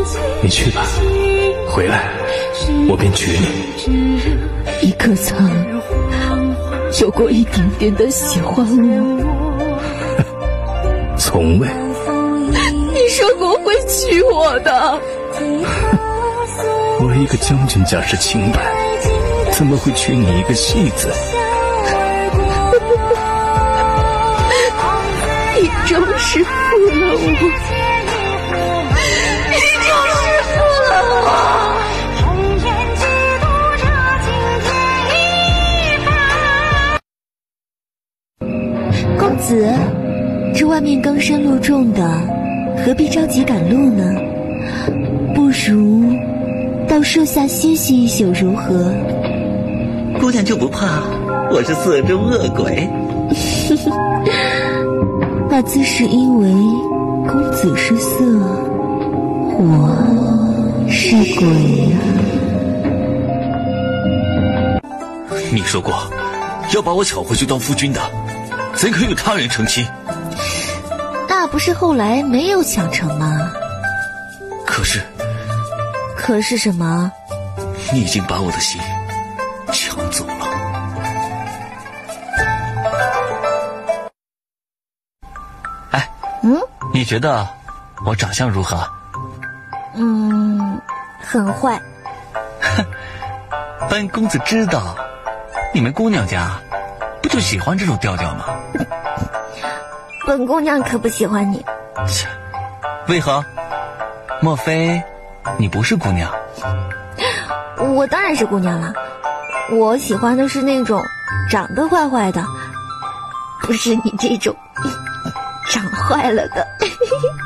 你去吧，回来我便娶你。 你可曾有过一点点的喜欢我？ 从未。 你说过会娶我的。 我一个将军家世清白，怎么会娶你一个戏子？ 你就是负了我，你就是负了我。公子，这外面更深路重的，何必着急赶路呢？不如到树下歇息一宿如何？ 姑娘就不怕我是色中恶鬼？ 那自是因为公子是色，我是鬼啊。 你说过要把我抢回去当夫君的，怎可与他人成亲？ 那不是后来没有抢成吗？可是什么？ 你已经把我的心抢走了。哎，你觉得我长相如何？ 很坏。 本公子知道，你们姑娘家不就喜欢这种调调吗？ 本姑娘可不喜欢你。 切，为何？莫非你不是姑娘？ 我当然是姑娘了，我喜欢的是那种长得坏坏的，不是你这种长坏了的。